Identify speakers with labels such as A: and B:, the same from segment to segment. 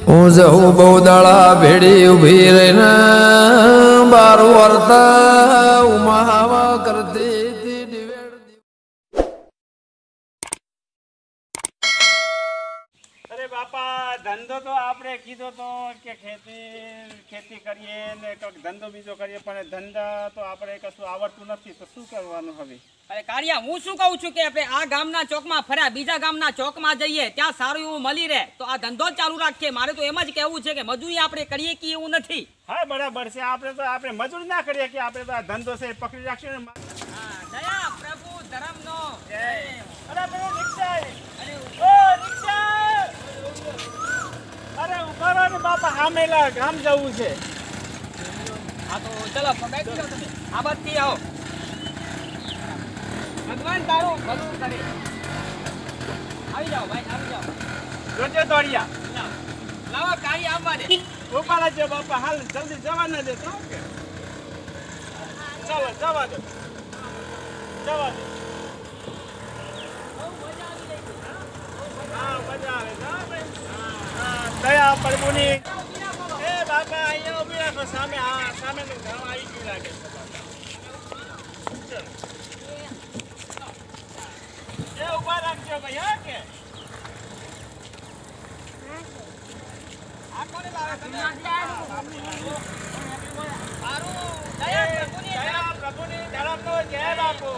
A: હું જઉં બહુ દાડા ભેડી ઉભી રહીને બાર વર્તા ઉમાવા કરતી
B: બાપા ધંધો તો આપણે કીધો તો કે ખેતી કરીએ ને કંઈક ધંધો બીજો કરીએ, પણ ધંધા તો આપણે કશું આવડતું નથી, તો શું કરવાનું હવે?
C: અરે કાળિયા, હું શું કહું છું કે આપણે આ ગામના ચોકમાં ફર્યા, બીજા ગામના ચોકમાં જઈએ, ત્યાં સારું એવું મળી રહે તો આ ધંધો ચાલુ રાખીએ. મારે તો એમ જ કહેવું છે કે મજૂરી આપણે કરીએ કે એવું નથી.
B: હા બરાબર છે, આપણે મજૂરી ના કરીએ કે આપણે તો આ ધંધો છે પકડી રાખશું ને.
C: હા, દયા પ્રભુ ધર્મનો જય.
B: અરે પેલો રિક્ષા,
C: અરે
B: ઓ રિક્ષા, અરે ઉભા ને બાપા, હામેલા ગામ જવું છે.
C: હા તો ચલો બેઠી જાઓ, તમે આ બાજુથી આવો. ભગવાન તારું ભલું કરે. આવી જાઓ ભાઈ, આવી જાઓ.
B: જોજે દોડિયા,
C: લાવો કાળી આવવા દે.
B: ઉપાડા છે બાપા, હાલ જલ્દી જવા ના દે તો કે. ચાલો જવા દે, જવા દે. હા મજા આવે છે દયા પ્રભુની. એ બાપા અહીંયા ઉભી રાખો સામે. હા સામેનું ગામ આવી ગયું લાગે છે બાપા. એ ઉભા રાખજો ભાઈ. હા કે
C: આ કોને લાવે તમે? સારું દયા પ્રભુની
B: ધરમનો જય બાપુ.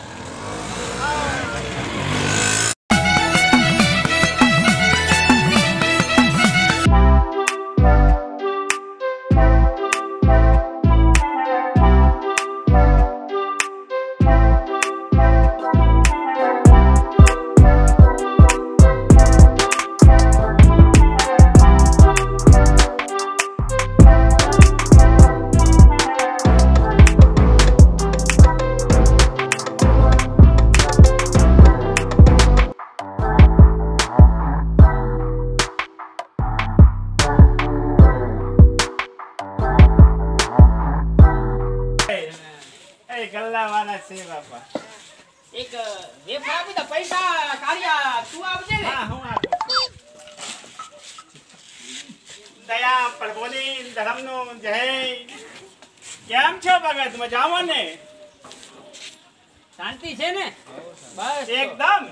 B: ગલ્લાવાળા છે બાપા.
C: એક વેફર આપી દે, પૈસા કાળિયા તું આપજે ને.
B: હા હું આપું. દયા પ્રભુની ધર્મનો જય. કેમ છો ભગત, મજામાં ને?
C: શાંતિ છે ને? બસ
B: એકદમ.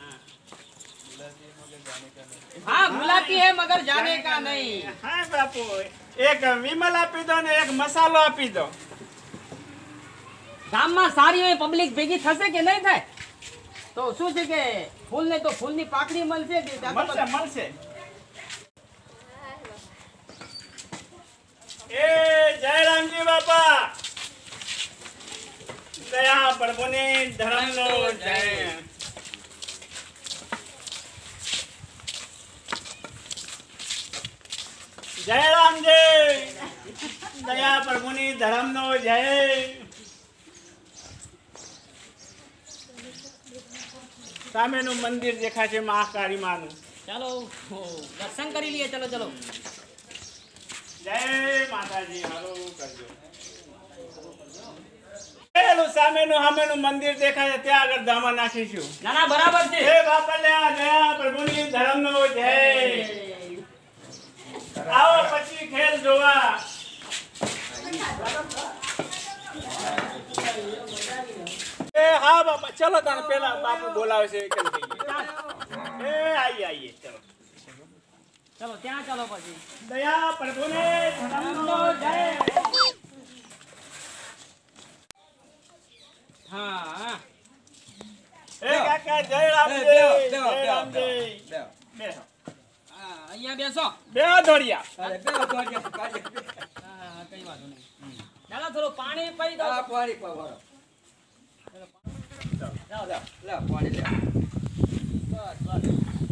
C: हाँ गुलाबी है मगर जाने का नहीं.
B: હા બાપુ, એક વિમલ આપી દો ને એક મસાલો આપી દો.
C: ગામમાં સારી હોય પબ્લિક ભેગી થશે કે નહીં થાય? તો શું છે કે ફૂલ ને તો ફૂલની પાકડી મળશે કે
B: મળશે મળશે. એ જય રામજી બાપા. દયા પ્રભુની ધર્મનો જય. જય રામજી. દયા પ્રભુની ધર્મનો જય. સામેનું મંદિર દેખાય છે મહાકાળી માનું.
C: ચાલો દર્શન કરી લઈએ. ચલો ચલો.
B: જય માતાજી. હાલો કરજો. પેલું સામેનું મંદિર દેખાય છે ત્યાં આગળ ધામા નાખીશું.
C: ના ના બરાબર છે.
B: હે બાપા દયા પ્રભુની ધર્મનો જય. આવો પછી ખેલ જોવા. એ હા બાપા, ચલો તને પેલા બાપુ બોલાવે છે. એ આઈએ ચલો.
C: ચલો ત્યાં ચાલો પછી.
B: દયા પ્રભુને ધર્મનો જય.
C: હા
B: એ કાકા જય રામજી. જય રામજી. બેસો.
C: હા અહીંયા બેસો.
B: બે દોડિયા.
C: હા કઈ વાંધો નહીં. ચાલો થોડું પાણી પી દો.
D: પાણી પાવાનો.
C: જાઓ
D: લે પાણી લે.
C: બસ બસ.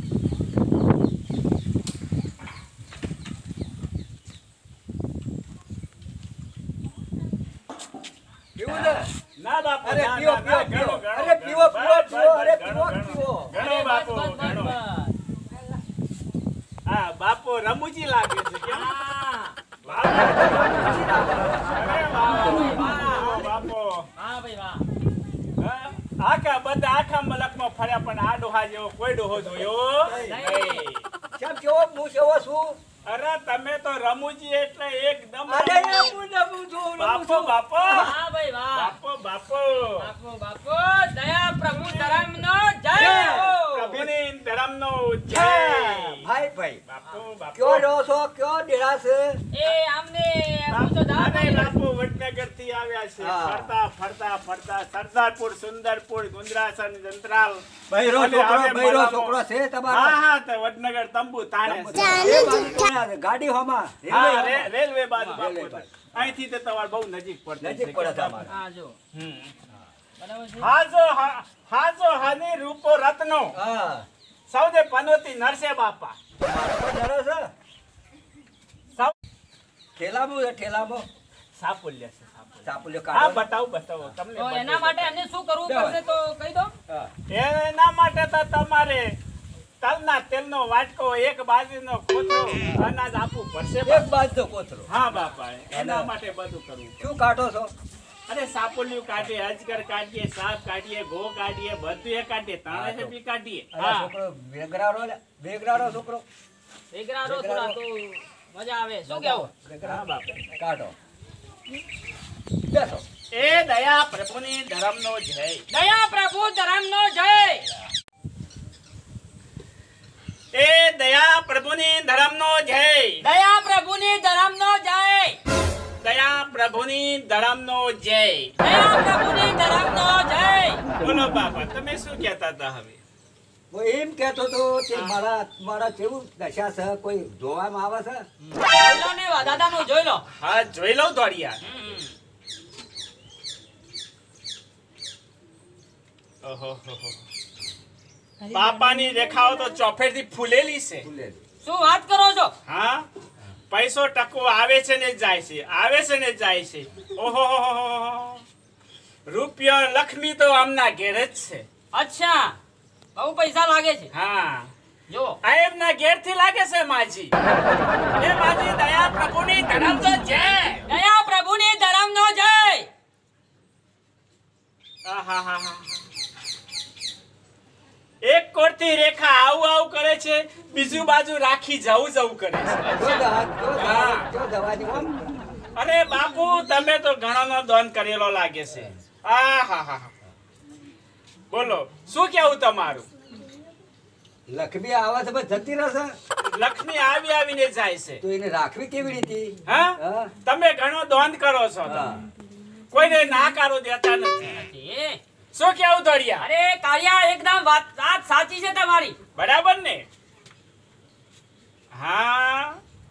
D: પીવું છે?
B: ના બાપુ,
D: અરે
B: ના,
D: પીવો,
B: ના, ના,
D: પીવો,
B: ઘણો,
D: અરે પીવો,
B: બસ,
D: પીવો,
B: બસ,
D: પીવો,
B: બસ,
D: અરે
B: ઘણો,
D: પીવો,
B: ઘણો.
D: પીવો.
B: ઘણો બાપુ, ઘણો. હા બાપુ રમૂજી લાગે છે કેમ?
C: હા
B: બાપુ, અરે વાહ, બાપુ.
C: હા ભાઈ વાહ.
B: આખા મલકમાં ફર્યા પણ આ ડોહા જેવો કોઈ ડોહો જોયો નહીં.
D: કેમ કેવો હું કેવો છું?
B: અરે તમે તો રમૂજી એટલે એકદમ
D: અરે હું રમું છું
B: બાપો બાપો
C: વાહ ભાઈ વાહ
B: બાપો બાપો
C: બાપો બાપો દયા પ્રભુ ધર્મનો જય હો.
B: પ્રભુની ધર્મનો જય
D: ભાઈ ભાઈ
B: બાપો બાપો
D: કયો રહો છો કયો ડેરા છે
C: એ આમને પૂછો દાદા
B: અને બાપુ વડનગર થી આવ્યા છે
D: હા.
B: ફરતા ફરતા ફરતા સરદારપુર સુંદરપુર ગુંદરાસન જંત્રાલ
D: બૈરો
B: અને
D: છોકરો
B: હવે
D: બૈરો
B: મળવાનું.
D: છોકરો છે
B: હા
D: તમારો
B: હા તો વડનગર તંબુ તાણે છે.
D: એ બાજુ કોણ આવે? ગાડી હોમાં
B: હા
D: રેલવે
B: રેલવે બાજુ
D: રેલવે
B: બાપુ
D: બાજુ.
B: અહીંથી તો તમારે બહુ નજીક પડે
D: નજીક પડે તમારે
C: હા જો
B: હમ.
C: બરાબર છે
B: હાજો હની રૂપો રત્નો
D: હા
B: સૌદે પનોતી નરસે બાપા
D: મારો ડરો છે
B: સૌ
D: ઠેલામાં છે ઠેલામાં
B: સાપુલ્ય છે સાપુલ્ય.
D: ચાપુલ્યો
B: હા
D: કાઢો
B: બતાવો તમને
C: તો
B: બતાવું.
C: એના માટે અમને શું કરવું પડશે તો કહી દો
D: હા.
B: એના માટે તો તમારે તલના તેલનો વાટકો એક બાજુનો કોથળો અનાજ આપવું પડશે
D: એક
B: બાપા.
D: બાજુ કોથળો
B: હા બાપા એના માટે બધું કરવું
D: શું કાઢો છો
B: અરે સાપુલિયું કાઢીએ અજગર કાઢીએ સાપ કાઢીએ ઘો કાઢીએ બધું એ કાઢીએ તાણે છે બી કાઢીએ
D: અરે
B: હા
D: છોકરો બેગરાડો છોકરો
C: વેગરા રો થોડા તો મજા આવે શું કેવું
B: હા બાપા
D: કાઢો બેસો
B: એ દયા પ્રભુની ધર્મનો જય
C: દયા પ્રભુ ધર્મનો જય
B: એ દયા પ્રભુની ધર્મનો જય
C: દયા પ્રભુની ધર્મનો જય
B: દયા પ્રભુની ધર્મનો જય
C: દયા પ્રભુની ધર્મનો જય
B: બોલો બાપા તમે શું કહેતા હતા હવે
D: હું એમ કહેતો તો કે મારા કેવું દશા છે કોઈ જોવામાં આવે છે
C: જોઈ લો ને દાદાનું જોઈ લો
B: હા જોઈ લઉં દોડિયા ઓહોહોહો. બાપાની રેખાઓ તો ચોફેરથી ફૂલેલી છે
C: શું વાત કરો છો
B: હા પૈસો ટકો આવે છે ને જાય છે આવે છે ને જાય છે ઓહો રૂપિયો લક્ષ્મી તો આમના ઘેર જ છે
C: અચ્છા બહુ પૈસા લાગે છે
B: હા
C: જો
B: આ એમના ઘેર થી લાગે છે માજી એ માજી દયા પ્રભુની ધર્મ તો છે
C: દયા પ્રભુની ધર્મનો જય
B: આહાહાહા. એક કોરથી રેખા આવું આવું કરે છે બીજું બાજુ રાખી જવું જવું કરે છે
D: જો દવાની કોમ
B: અરે બાપુ તમે તો ઘણાનો દાન કરેલો લાગે છે આહાહા. બોલો શું કેવું તમારું
D: લક્ષ્મી આવે છે બસ જતી રહેશે
B: લક્ષ્મી આવી આવીને જાય છે
D: તો એને રાખવી કેવી રીતે
B: હા
D: હા?
B: તમે ઘણો દાન કરો છો તમે.
D: હા.
B: કોઈને નાકારો દેતા નથી
C: એ,
B: શું કેવું દોડિયા
C: અરે કાળિયા એકદમ વાત સાચી છે તમારી
B: બરાબર ને હા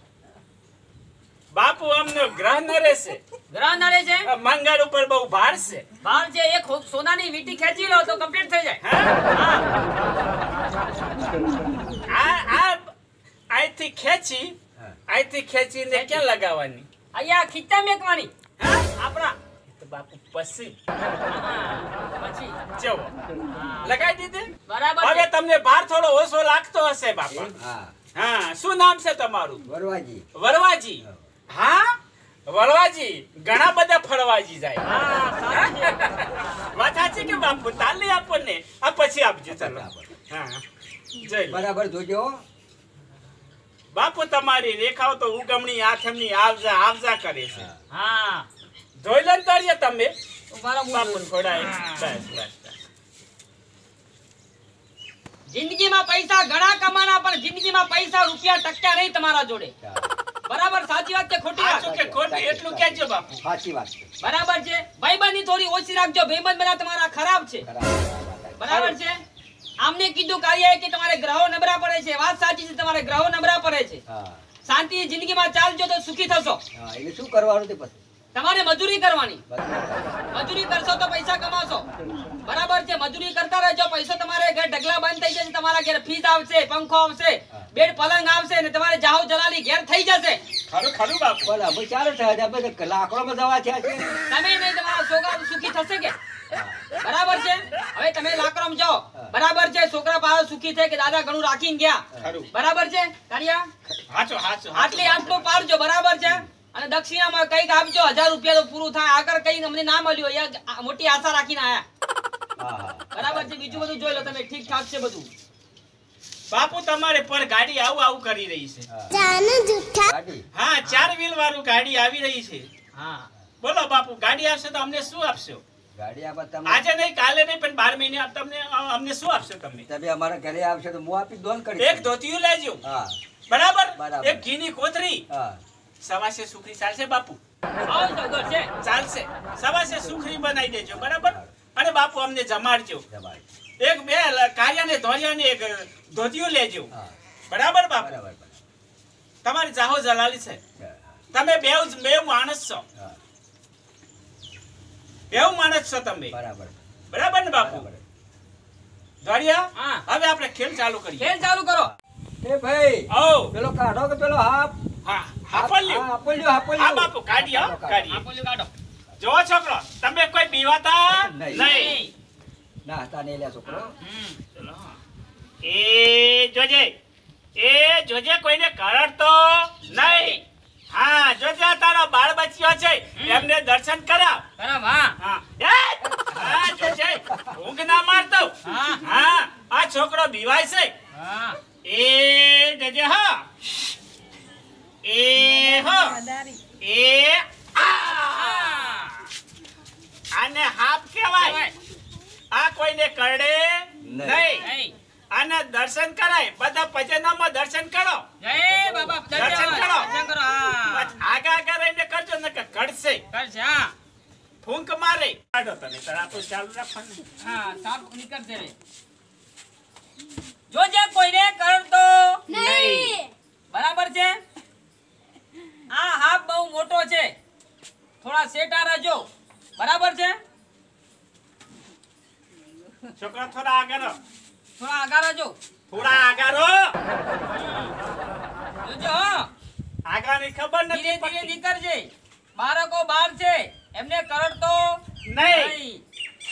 B: બાપુ અમને ગ્રહ નરે છે
C: ગ્રહ નરે છે
B: મંગળ ઉપર બહુ ભાર છે
C: બહાર જે એક સોનાની વીંટી ખેંચી લો તો કમ્પ્લીટ થઈ જાય
B: હા?
C: હા
B: આ અહીંથી ખેંચીને ક્યાં લગાવવાની
C: અહીંયા ખીચા મેકવાની
B: હા?
C: આપણા
B: તો બાપુ પછી
C: પછી
B: જવો લગાવી દીધી
C: બરાબર
B: હવે
C: છે.
B: તમને ભાર થોડો ઓછો લાગતો હશે બાપા
D: હા
B: હા શું નામ છે તમારું
D: વરવાજી
B: વરવાજી હા વરવાજી ઘણા બધા ફરવાજી જાય
C: હા સાચી છે.
B: વાત સાચી કે બાપુ તાલી આપો ને આ પછી આપજો ચાલો હા જય લો.
D: બરાબર જોજો
B: બાપુ તમારી રેખાઓ તો ઉગમણી આથમણી આવજા આવજા કરે છે
C: હા
B: જોઈ લો ને તારીએ તમે
C: ઉભારો
B: બાપુ
C: બોલો.
B: થોડા બસ બસ
C: જિંદગીમાં પૈસા ઘણા કમાના પણ જિંદગીમાં પૈસા રૂપિયા ટક્યા નહીં તમારા જોડે બરાબર સાચી વાત છે ખોટી
B: સાચું
C: વાત
B: કે ખોટું એટલું કહેજો બાપુ
D: સાચી વાત છે
C: બરાબર છે ભાઈબંધી થોડી ઓછી રાખજો ભાઈબંધ બધા તમારા ખરાબ છે બરાબર છે આમને કીધું કાર્ય કે તમારે ગ્રહો નબળા પડે છે વાત સાચી છે તમારે ગ્રહો નબળા પડે છે
D: હા
C: શાંતિ જિંદગીમાં ચાલજો તો સુખી થશો
D: હા એને શું કરવાનું તે પછી
C: તમારે મજૂરી કરવાની
D: બસ.
C: મજૂરી કરશો તો પૈસા કમાશો બરાબર છે મજૂરી કરતા રહેજો પૈસો તમારે ઘર ઢગલા બંધ થઈ જશે તમારા ઘર ફીસ આવશે પંખો આવશે બેડ પલંગ આવશે ને તમારે જાહો જલાલી ઘેર થઈ જશે
B: ખરું ખરું બાપુ
D: બોલો અમે ચાલો થાય આપણે તો લાકડોમાં જવા થયા છે
C: તમે નહીં તમારા છોકરા સુખી થશે કે બરાબર છે હવે તમે લાકડમ જાઓ બરાબર છે છોકરા પાછો સુખી થાય કે દાદા ઘણું રાખીને ગયા
B: ખરું
C: બરાબર છે કારિયા
B: હાચો હાચો
C: આટલું પાડજો બરાબર છે અને દક્ષિણામાં કઈક આપજો 1000 રૂપિયા તો પૂરું થાય આગળ કઈ અમને ના મળ્યું અહીંયા મોટી આશા રાખીને આયા
D: હા હા
C: બરાબર છે બીજું બધું જોઈ લો તમે ઠીક ઠાક છે બધું
B: બાપુ તમારે પર ગાડી આવું આવું કરી રહી છે.
D: ગાડી
B: હા 4 વ્હીલ વાળું ગાડી આવી રહી છે. હા બોલો બાપુ, ગાડી આવશે તો અમને શું આપશો?
D: ગાડી આપા તમે
B: આજે નહીં, કાલે નહીં, પણ 12 મહિને તમને અમને શું આપશો તમે?
D: તમે અમારા ઘરે આવશે તો હું આપી દોન કરી
B: એક ધોતિયું લેજો.
D: હા
B: બરાબર.
D: બરાબર.
B: એક ઘીની કોથળી.
D: હા
B: સવાસે સુખરી ચાલશે બાપુ?
C: આવો સૌદર છે.
B: ચાલશે. સવાસે સુખરી બનાવી દેજો. બરાબર. અને બાપુ અમને જમાડજો.
D: જમાડી.
B: એક બે કાળિયાને ધોળિયાને એક ધોતિયું લેજો.
D: હા
B: બરાબર બાપુ.
D: બરાબર
B: તમારી જાહો જલાલી છે.
D: હા
B: તમે બે માણસ છો.
D: હા,
B: બે માણસ છો તમે.
D: બરાબર
B: બરાબર ને બાપુ?
D: બરાબર.
B: ધોળિયા,
C: હા.
B: હવે આપણે ખેલ ચાલુ કરીએ.
C: ખેલ ચાલુ કરો.
D: એ ભાઈ
B: આવો.
D: પેલો કાઢો કે પેલો હાફ
B: હા હાપલ્યું.
D: હા આપલ્યો
B: હા બાપુ, કાઢી હો, કાઢી.
C: આપોલ્યું કાઢો.
B: જો છોકરો, તમે કોઈ બીવાતા
D: નહીં.
B: નહીં.
D: ના હતા નહીં લે છોકરો
B: ચલો. એ જોજે કોઈને કરડતો નહીં. હા જોજે આ તારો બાળ બચ્યો છે, એમને દર્શન કરાવ.
C: બરાબર. હા.
B: હા હા જોજે, ઊંઘ ના મારતો.
C: હા.
B: હા આ છોકરો બીવાય છે.
C: હા.
B: એ જોજે. હા એ હો એ આ. આને હાફ કહેવાય. આ કોઈને કરડે નહીં.
C: નહીં.
B: આને દર્શન કરાય. બધા પજેનામાં દર્શન કરો.
C: જય બાબા
B: દર્શન કરો.
C: દર્શન કરો. હા.
B: બસ આગા રહીને કરજો, નકર કડશે.
C: કરશે. હા.
B: ફૂંક મારે. કાઢો તને, તાર આપણું ચાલુ રાખવાનું.
C: હા સાપ નીકળશે રે. જોજે કોઈને કરતો નહીં. બરાબર છે. આ હાફ બહુ મોટો છે, થોડા સેટા રહેજો. બરાબર છે.
B: છોકરા થોડા આગળ રહો.
C: થોડા આગળ રહેજો.
B: થોડા આગળ રહો.
C: જોજો હો.
B: આગળની ખબર
C: ધીરે
B: નથી
C: ધીરે
B: પડતી.
C: નીકળજે. બાળકો બહાર છે, એમને કરડતો
B: નહીં.
C: નહીં.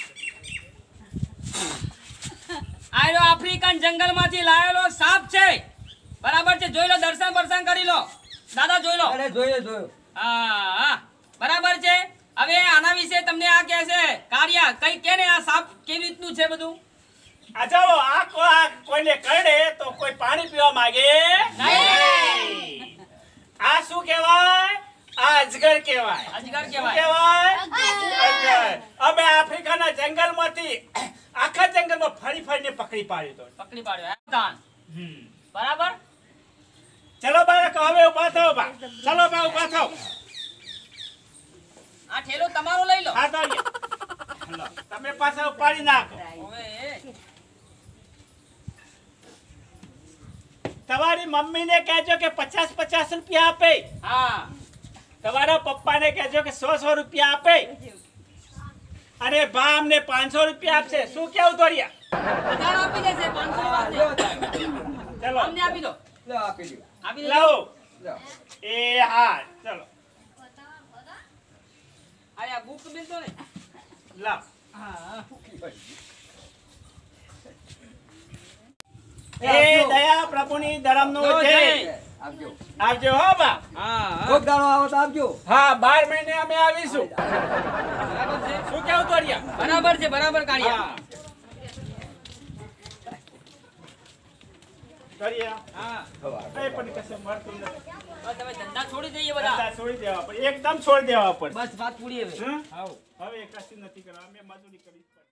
C: આયરો આફ્રિકન જંગલમાંથી લાયેલો સાપ છે. બરાબર છે. જોઈ લો, દર્શન બર્શન કરી લો. દાદા જોઈ લો.
D: અરે જોયો
C: હા હા બરાબર છે. હવે આના વિશે તમને આ કહે છે કાર્યા કઈ કે ને આ સાપ કેવી રીતનું છે બધું.
B: આ જાઓ, આ કોઈને કરડે તો કોઈ પાણી પીવા માંગે નહીં. આ શું કહેવાય? આ અજગર કહેવાય.
C: અજગર
B: શું
C: કહેવાય.
B: કહેવાય? અજગર. અમે આફ્રિકાના જંગલમાંથી આખા જંગલમાં ફરી ફરીને પકડી પાડ્યો તો.
C: પકડી પાડ્યો. દાન. બરાબર.
B: ચલો બાળકો, હવે ઉભા થાઓ બા. ચલો બા, ઉભા થાઓ.
C: આ ઠેલો તમારો લઈ લો.
B: હા તો લો, તમે પાછા ઉપાડી નાખો.
C: હવે
B: તમારી મમ્મીને કહેજો કે 50 રૂપિયા આપે.
C: હા
B: તમારા પપ્પાને કહેજો કે 100 રૂપિયા આપે. અને બા અમને 500 રૂપિયા આપશે. શું કેવું દોડિયા?
C: હજાર આપી દેશે. 500 વાત
B: ચલો
C: અમને આપી દો.
D: લે આપી દો
C: આપી દો.
B: લાવો.
D: લે.
B: એ હા ચલો
C: અરે આ બુક મિલતો ને.
B: લાવ.
C: હા
B: એ દયા પ્રભુની ધરમનો જય.
D: આપજો
B: આવજો હો બા.
C: હા
D: કોક દાડો આવો તો આપજો
B: હા 12 મહિને અમે આવીશું.
C: બરાબર છે.
B: શું કેવું દોડિયા?
C: બરાબર છે. બરાબર કાઢ્યા.
B: હા દોડિયા.
C: હા
B: કઈ પણ કશું મળતું નથી.
C: બસ હવે ધંધા છોડી દઈએ બધા.
B: ધંધા છોડી દેવા પડે. એકદમ છોડી દેવા પડે.
C: બસ વાત પૂરી હવે.
B: હમ? હવે કશું નથી કરવા. અમે મજૂરી કરી.